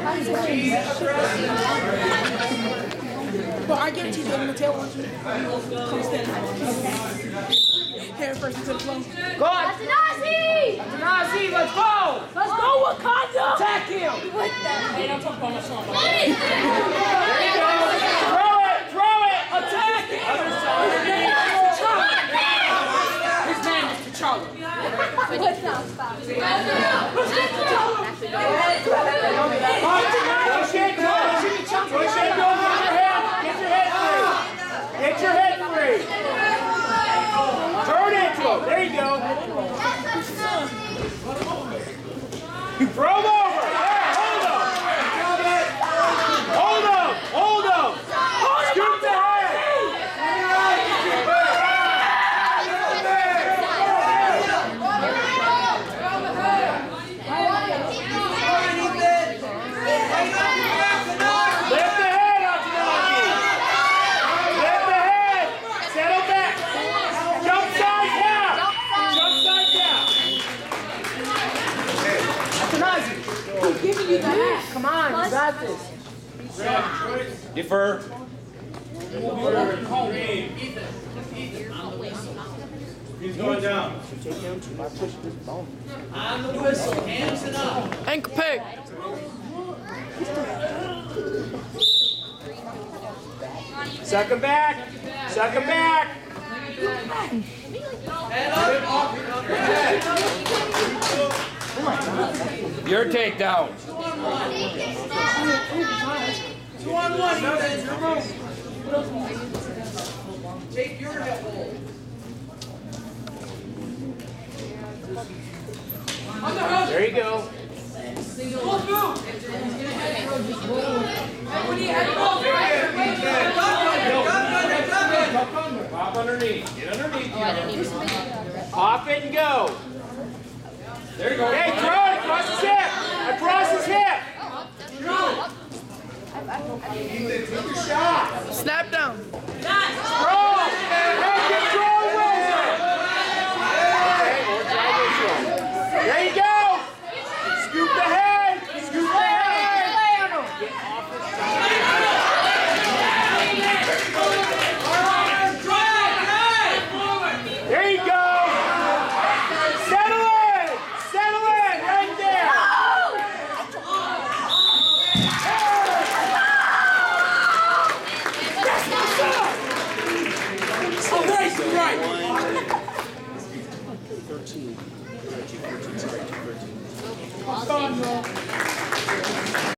But I guarantee you, the tail wants you. Come stand. Hair first into the flow. Go on. Athanase, let's go. Let's go, Wakanda. Attack him. What the? Hey, don't talk about my song. There you go. Throw it. Attack him. His name is T'Challa. What's up, stop? Push your head over your head. Get your head free. Turn into him. There you go. Throw him over. Hold him. Scoop the head. Lift the head, Athanase. Lift the head. Settle back. Jump side down. Athanase, who's giving you the hat? Come on, you got this. Defer. He's going down. On the whistle, hands it up. Ankle pick. Suck him back. Head up. Your takedown. 2-on-1, take your head hold. There you go. Pop underneath. Get underneath. Pop it and go. There you go. Hey, throw it across the chest.